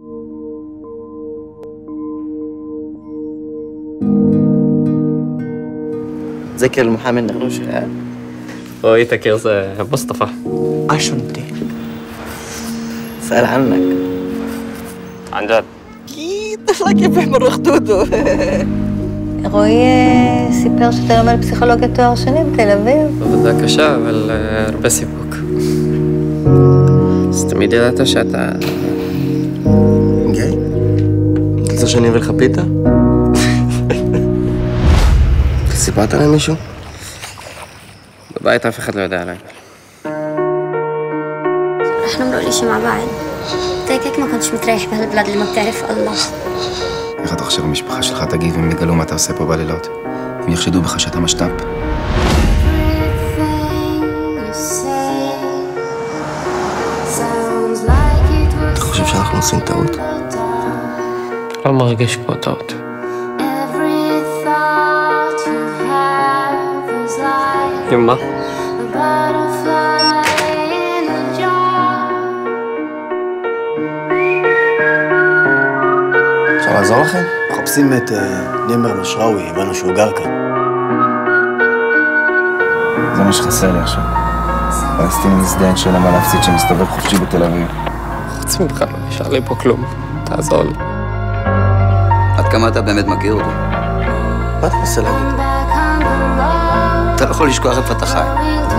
ذكر المحامي النغنوش. رؤية تكير مصطفى. عشان انت سأل عنك. عن جد؟ أكيد طفلك كيف بيحمر خدوده. רועי סיפר שאתה לומד פסיכולוגיה תואר שני בתל אביב. עבודה קשה, אבל הרבה סיפוק. אז תמיד ידעת שאתה... גיי? רוצה שאני אביא לך פיתה? סיפרת עליהם מישהו? בבית אף אחד לא יודע עליי. احنا مروقليش مع بعض. هيك ما كنتش متريح بهالبلاد اللي ما بتعرف الله. איך אתה חושב המשפחה שלך תגיב אם יגלו מה אתה עושה פה בלילות? אם יחשדו בך שאתה משת"פ? אתה חושב שאנחנו עושים טעות? לא מרגיש פה טעות. מה? אפשר לעזור לכם? מחפשים את נימר משראוי, הבנו שהוא גר כאן. זה מה שחסר לי עכשיו. פלסטיני מזדיין שאין מה להפסיד שמסתובב חופשי בתל אביב. חוץ ממך לא נשאר לי פה כלום. תעזור לי. עד כמה אתה באמת מכיר אותו? מה אתה מנסה להגיד? אתה לא יכול לשכוח איפה אתה חי.